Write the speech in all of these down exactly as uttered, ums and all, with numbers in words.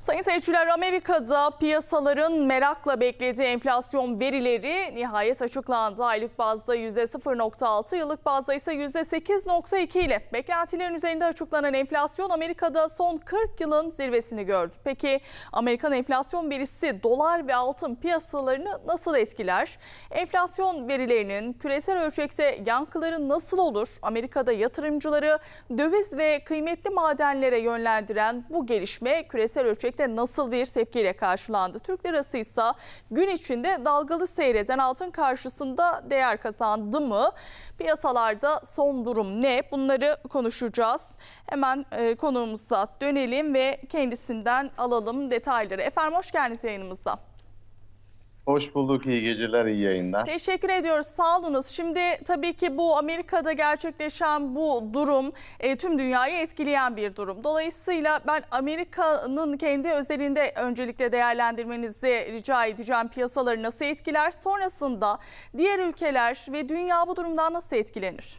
Sayın seyirciler, Amerika'da piyasaların merakla beklediği enflasyon verileri nihayet açıklandı. Aylık bazda yüzde sıfır nokta altı, yıllık bazda ise yüzde sekiz nokta iki ile beklentilerin üzerinde açıklanan enflasyon Amerika'da son kırk yılın zirvesini gördü. Peki Amerikan enflasyon verisi dolar ve altın piyasalarını nasıl etkiler? Enflasyon verilerinin küresel ölçekte yankıları nasıl olur? Amerika'da yatırımcıları döviz ve kıymetli madenlere yönlendiren bu gelişme küresel ölçekte nasıl bir tepkiyle karşılandı? Türk lirası ise gün içinde dalgalı seyreden altın karşısında değer kazandı mı? Piyasalarda son durum ne? Bunları konuşacağız. Hemen e, konuğumuza dönelim ve kendisinden alalım detayları. Efendim hoş geldiniz yayınımıza. Hoş bulduk, iyi geceler, iyi yayınlar. Teşekkür ediyoruz, sağ olunuz. Şimdi tabii ki bu Amerika'da gerçekleşen bu durum e, tüm dünyayı etkileyen bir durum. Dolayısıyla ben Amerika'nın kendi özelinde öncelikle değerlendirmenizi rica edeceğim. Piyasaları nasıl etkiler? Sonrasında diğer ülkeler ve dünya bu durumdan nasıl etkilenir?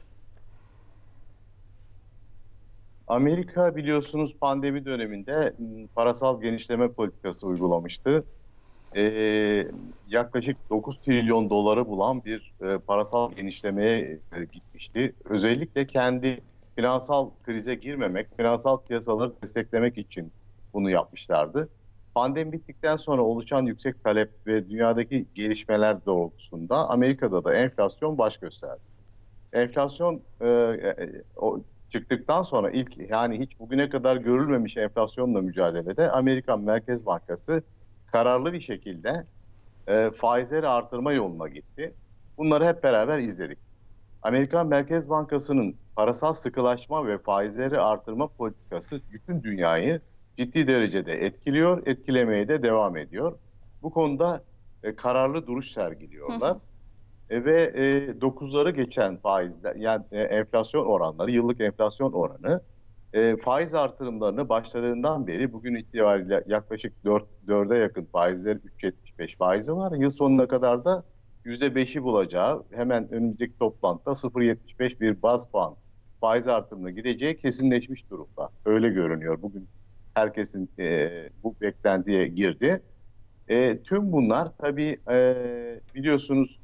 Amerika biliyorsunuz pandemi döneminde parasal genişleme politikası uygulamıştı. Ee, yaklaşık dokuz trilyon doları bulan bir e, parasal genişlemeye e, gitmişti. Özellikle kendi finansal krize girmemek, finansal piyasaları desteklemek için bunu yapmışlardı. Pandemi bittikten sonra oluşan yüksek talep ve dünyadaki gelişmeler doğrultusunda Amerika'da da enflasyon baş gösterdi. Enflasyon e, e, o, çıktıktan sonra ilk yani hiç bugüne kadar görülmemiş enflasyonla mücadelede Amerikan Merkez Bankası kararlı bir şekilde e, faizleri artırma yoluna gitti. Bunları hep beraber izledik. Amerikan Merkez Bankası'nın parasal sıkılaşma ve faizleri artırma politikası bütün dünyayı ciddi derecede etkiliyor, etkilemeye de devam ediyor. Bu konuda e, kararlı duruş sergiliyorlar. Hı hı. E, ve e, dokuzları geçen faizler, yani e, enflasyon oranları, yıllık enflasyon oranı e, faiz artırımlarını başladığından beri bugün itibariyle yaklaşık dörde yakın faizler, üç virgül yetmiş beş faizi var. Yıl sonuna kadar da yüzde beşi bulacağı, hemen önümüzdeki toplantıda sıfır virgül yetmiş beş bir baz puan faiz artırımına gideceği kesinleşmiş durumda. Öyle görünüyor. Bugün herkesin e, bu beklentiye girdi. E, tüm bunlar tabii e, biliyorsunuz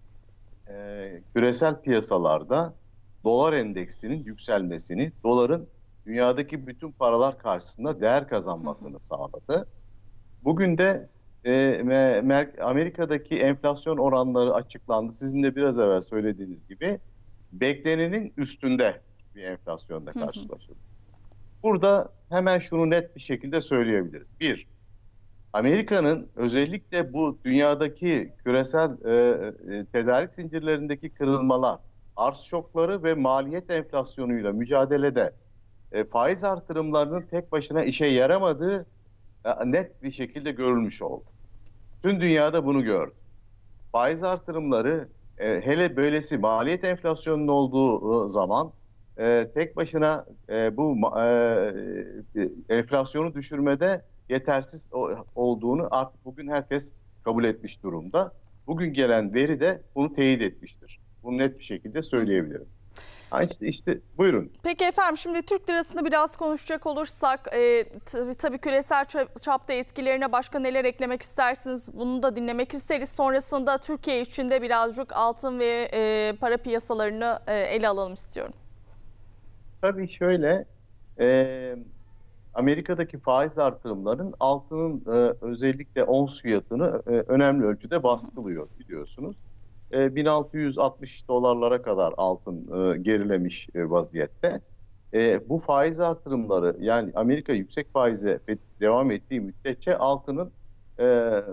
e, küresel piyasalarda dolar endeksinin yükselmesini, doların dünyadaki bütün paralar karşısında değer kazanmasını sağladı. Bugün de e, Amerika'daki enflasyon oranları açıklandı. Sizin de biraz evvel söylediğiniz gibi beklenenin üstünde bir enflasyonla karşılaşıldı. Burada hemen şunu net bir şekilde söyleyebiliriz. Bir, Amerika'nın özellikle bu dünyadaki küresel e, e, tedarik zincirlerindeki kırılmalar, arz şokları ve maliyet enflasyonuyla mücadelede e, faiz artırımlarının tek başına işe yaramadığı e, net bir şekilde görülmüş oldu. Tüm dünyada bunu gördü. Faiz artırımları e, hele böylesi maliyet enflasyonunun olduğu e, zaman e, tek başına e, bu e, e, enflasyonu düşürmede yetersiz olduğunu artık bugün herkes kabul etmiş durumda. Bugün gelen veri de bunu teyit etmiştir. Bunu net bir şekilde söyleyebilirim. Ha işte, işte buyurun. Peki efendim, şimdi Türk lirasını biraz konuşacak olursak e, tabii, tabii küresel çapta etkilerine başka neler eklemek istersiniz? Bunu da dinlemek isteriz. Sonrasında Türkiye için de birazcık altın ve e, para piyasalarını e, ele alalım istiyorum. Tabii şöyle, e, Amerika'daki faiz artırımların altının e, özellikle ons fiyatını e, önemli ölçüde baskılıyor biliyorsunuz. E, bin altı yüz altmış dolarlara kadar altın e, gerilemiş e, vaziyette. E, bu faiz artırımları, yani Amerika yüksek faize devam ettiği müddetçe altının e,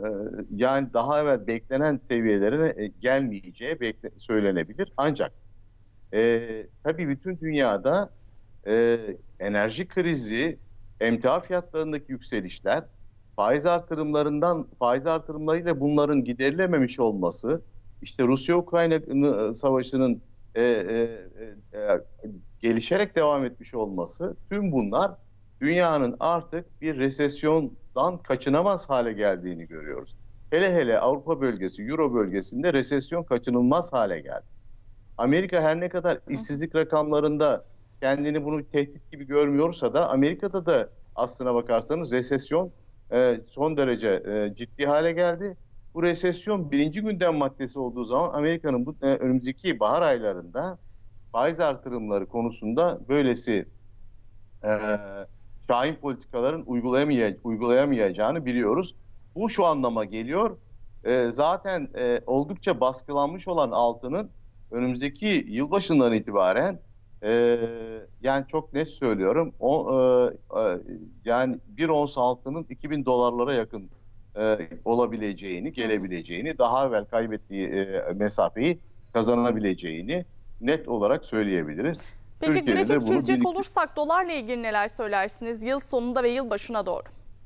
yani daha evvel beklenen seviyelerine e, gelmeyeceği bekle, söylenebilir. Ancak e, tabii bütün dünyada e, enerji krizi, emtia fiyatlarındaki yükselişler, faiz artırımlarından faiz artırımlarıyla bunların giderilememiş olması, işte Rusya-Ukrayna savaşının e, e, e, gelişerek devam etmiş olması, tüm bunlar dünyanın artık bir resesyondan kaçınamaz hale geldiğini görüyoruz. Hele hele Avrupa bölgesi, Euro bölgesinde resesyon kaçınılmaz hale geldi. Amerika her ne kadar işsizlik rakamlarında kendini bunu tehdit gibi görmüyorsa da Amerika'da da aslına bakarsanız resesyon e, son derece e, ciddi hale geldi. Bu resesyon birinci gündem maddesi olduğu zaman Amerika'nın bu e, önümüzdeki bahar aylarında faiz artırımları konusunda böylesi e, şahin politikaların uygulayamay uygulayamayacağını biliyoruz. Bu şu anlama geliyor. E, zaten e, oldukça baskılanmış olan altının önümüzdeki yılbaşından itibaren e, yani çok net söylüyorum o e, e, yani bir ons altının iki bin dolarlara yakın e, olabileceğini, gelebileceğini, daha evvel kaybettiği e, mesafeyi kazanabileceğini net olarak söyleyebiliriz. Peki Türkiye'de de grafik bunu çizecek birlikte- olursak dolarla ilgili neler söylersiniz yıl sonunda ve yıl başına doğru?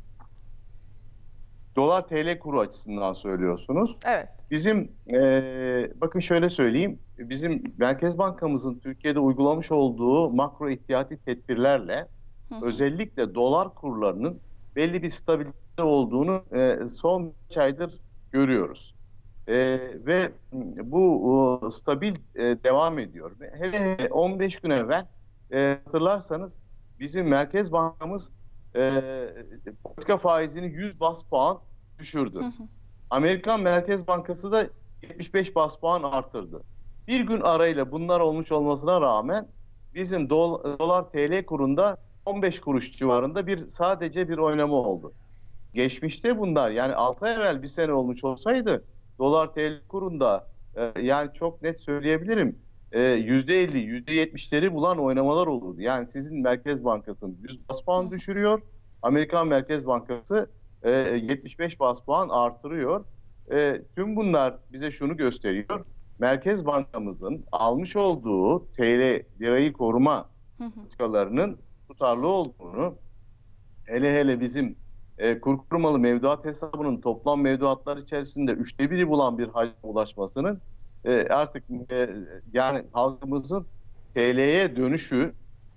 Dolar T L kuru açısından söylüyorsunuz. Evet. Bizim e, bakın şöyle söyleyeyim, bizim Merkez Bankamızın Türkiye'de uygulamış olduğu makro ihtiyati tedbirlerle Hı hı. özellikle dolar kurlarının belli bir stabilite olduğunu e, son üç aydır görüyoruz. E, ve bu o, stabil e, devam ediyor. Hele hele on beş gün evvel e, hatırlarsanız bizim Merkez Bankamız e, politika faizini yüz bas puan düşürdü. Hı hı. Amerikan Merkez Bankası da yetmiş beş bas puan artırdı. Bir gün arayla bunlar olmuş olmasına rağmen bizim dol- dolar T L kurunda on beş kuruş civarında bir sadece bir oynama oldu. Geçmişte bunlar yani altı ay evvel bir sene olmuş olsaydı dolar T L kurunda e, yani çok net söyleyebilirim e, yüzde elli, yüzde yetmişleri bulan oynamalar olurdu. Yani sizin Merkez Bankası'nın yüz bas puan düşürüyor, Amerikan Merkez Bankası e, yetmiş beş bas puan artırıyor. E, tüm bunlar bize şunu gösteriyor. Merkez Bankamızın almış olduğu T L lirayı koruma politikalarının tutarlı olduğunu, hele hele bizim e, kur korumalı mevduat hesabının toplam mevduatlar içerisinde üçte biri bulan bir hacme ulaşmasının e, artık e, yani halkımızın T L'ye dönüşü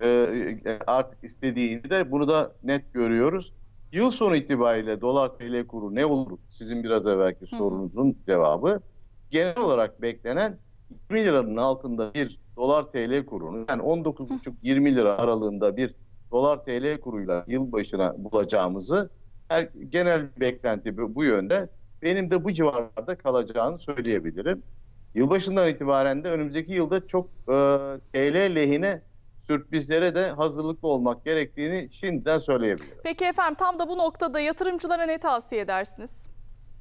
e, artık istediğini de bunu da net görüyoruz. Yıl sonu itibariyle dolar T L kuru ne olur? Sizin biraz evvelki sorunuzun cevabı. Genel olarak beklenen yirmi liranın altında bir dolar T L kurunu, yani on dokuz buçuk yirmi lira aralığında bir dolar T L kuruyla yılbaşına bulacağımızı, her, genel beklenti bu, bu yönde. Benim de bu civarlarda kalacağını söyleyebilirim. Yılbaşından itibaren de önümüzdeki yılda çok e, T L lehine sürprizlere de hazırlıklı olmak gerektiğini şimdiden söyleyebilirim. Peki efendim tam da bu noktada yatırımcılara ne tavsiye edersiniz?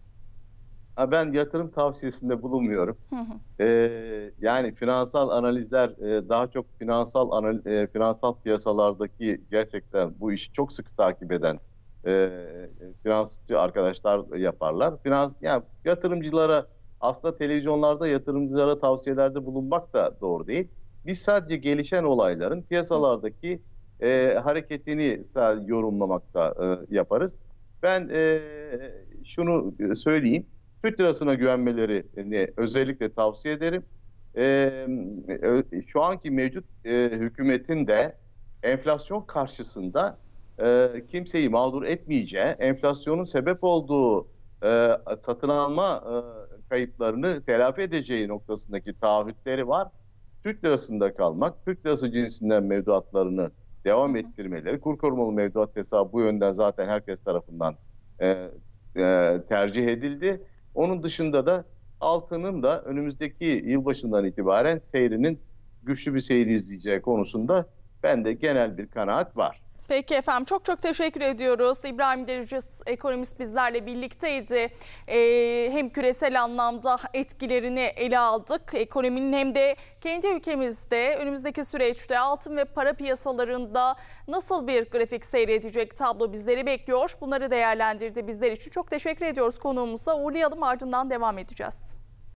Ha, ben yatırım tavsiyesinde bulunmuyorum. Hı hı. Ee, yani finansal analizler e, daha çok finansal anal, e, finansal piyasalardaki gerçekten bu işi çok sıkı takip eden e, finansçı arkadaşlar yaparlar. Finans, yani yatırımcılara aslında televizyonlarda yatırımcılara tavsiyelerde bulunmak da doğru değil. Biz sadece gelişen olayların piyasalardaki e, hareketini sadece yorumlamakta e, yaparız. Ben e, şunu söyleyeyim. Türk lirasına güvenmelerini özellikle tavsiye ederim. Ee, şu anki mevcut e, hükümetin de enflasyon karşısında e, kimseyi mağdur etmeyeceği, enflasyonun sebep olduğu e, satın alma e, kayıplarını telafi edeceği noktasındaki taahhütleri var. Türk lirasında kalmak, Türk lirası cinsinden mevduatlarını devam ettirmeleri, kur korumalı mevduat hesabı bu yönden zaten herkes tarafından e, e, tercih edildi. Onun dışında da altının da önümüzdeki yılbaşından itibaren seyrinin güçlü bir seyir izleyeceği konusunda bende genel bir kanaat var. Peki efendim çok çok teşekkür ediyoruz. İbrahim Derici ekonomist bizlerle birlikteydi. Ee, hem küresel anlamda etkilerini ele aldık. Ekonominin hem de kendi ülkemizde önümüzdeki süreçte altın ve para piyasalarında nasıl bir grafik seyredecek tablo bizleri bekliyor. Bunları değerlendirdi bizler için. Çok teşekkür ediyoruz konuğumuza. Uğurlayalım, ardından devam edeceğiz.